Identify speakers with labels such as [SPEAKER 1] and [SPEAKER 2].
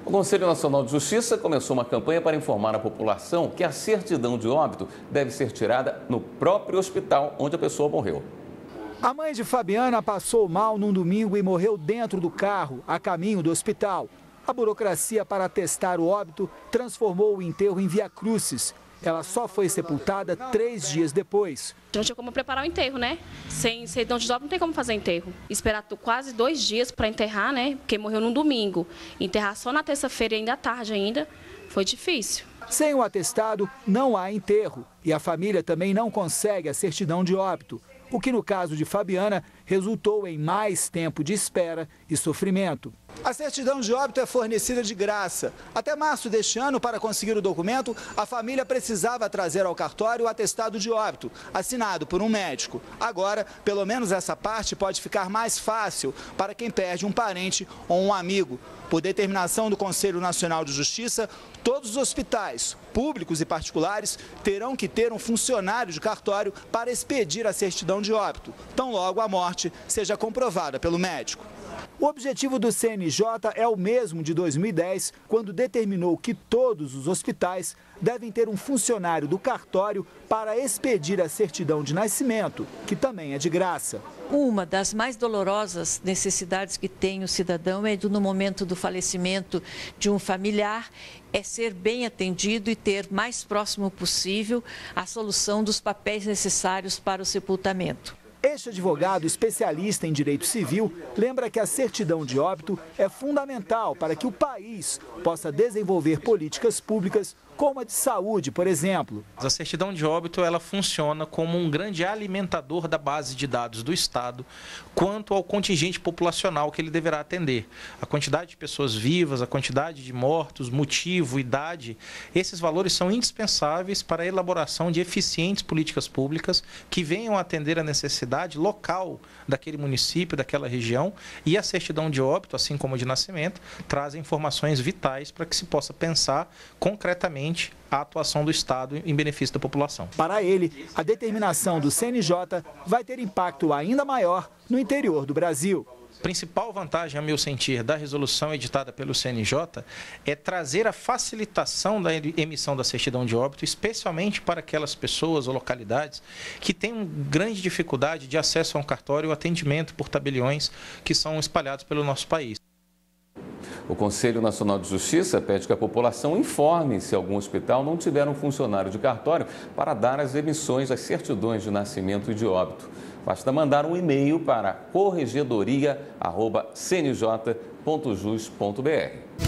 [SPEAKER 1] O Conselho Nacional de Justiça começou uma campanha para informar a população que a certidão de óbito deve ser tirada no próprio hospital onde a pessoa morreu.
[SPEAKER 2] A mãe de Fabiana passou mal num domingo e morreu dentro do carro, a caminho do hospital. A burocracia para atestar o óbito transformou o enterro em via-crucis. Ela só foi sepultada 3 dias depois.
[SPEAKER 3] Não tinha como preparar o enterro, né? Sem certidão de óbito não tem como fazer enterro. Esperar quase 2 dias para enterrar, né? Porque morreu num domingo. Enterrar só na terça-feira e ainda à tarde ainda, foi difícil.
[SPEAKER 2] Sem o atestado, não há enterro. E a família também não consegue a certidão de óbito. O que, no caso de Fabiana, resultou em mais tempo de espera e sofrimento. A certidão de óbito é fornecida de graça. Até março deste ano, para conseguir o documento, a família precisava trazer ao cartório o atestado de óbito, assinado por um médico. Agora, pelo menos essa parte pode ficar mais fácil para quem perde um parente ou um amigo. Por determinação do Conselho Nacional de Justiça, todos os hospitais, públicos e particulares, terão que ter um funcionário de cartório para expedir a certidão de óbito, tão logo a morte seja comprovada pelo médico. O objetivo do CNJ é o mesmo de 2010, quando determinou que todos os hospitais devem ter um funcionário do cartório para expedir a certidão de nascimento, que também é de graça.
[SPEAKER 4] Uma das mais dolorosas necessidades que tem o cidadão é no momento do falecimento de um familiar, é ser bem atendido e ter mais próximo possível a solução dos papéis necessários para o sepultamento.
[SPEAKER 2] Este advogado especialista em direito civil lembra que a certidão de óbito é fundamental para que o país possa desenvolver políticas públicas como a de saúde, por exemplo.
[SPEAKER 5] A certidão de óbito ela funciona como um grande alimentador da base de dados do Estado quanto ao contingente populacional que ele deverá atender. A quantidade de pessoas vivas, a quantidade de mortos, motivo, idade, esses valores são indispensáveis para a elaboração de eficientes políticas públicas que venham atender a necessidade local daquele município, daquela região, e a certidão de óbito, assim como a de nascimento, traz informações vitais para que se possa pensar concretamente a atuação do Estado em benefício da população.
[SPEAKER 2] Para ele, a determinação do CNJ vai ter impacto ainda maior no interior do Brasil.
[SPEAKER 5] A principal vantagem, a meu sentir, da resolução editada pelo CNJ é trazer a facilitação da emissão da certidão de óbito, especialmente para aquelas pessoas ou localidades que têm uma grande dificuldade de acesso a um cartório ou atendimento por tabeliões que são espalhados pelo nosso país.
[SPEAKER 1] O Conselho Nacional de Justiça pede que a população informe se algum hospital não tiver um funcionário de cartório para dar as emissões das certidões de nascimento e de óbito. Basta mandar um e-mail para corregedoria@cnj.jus.br.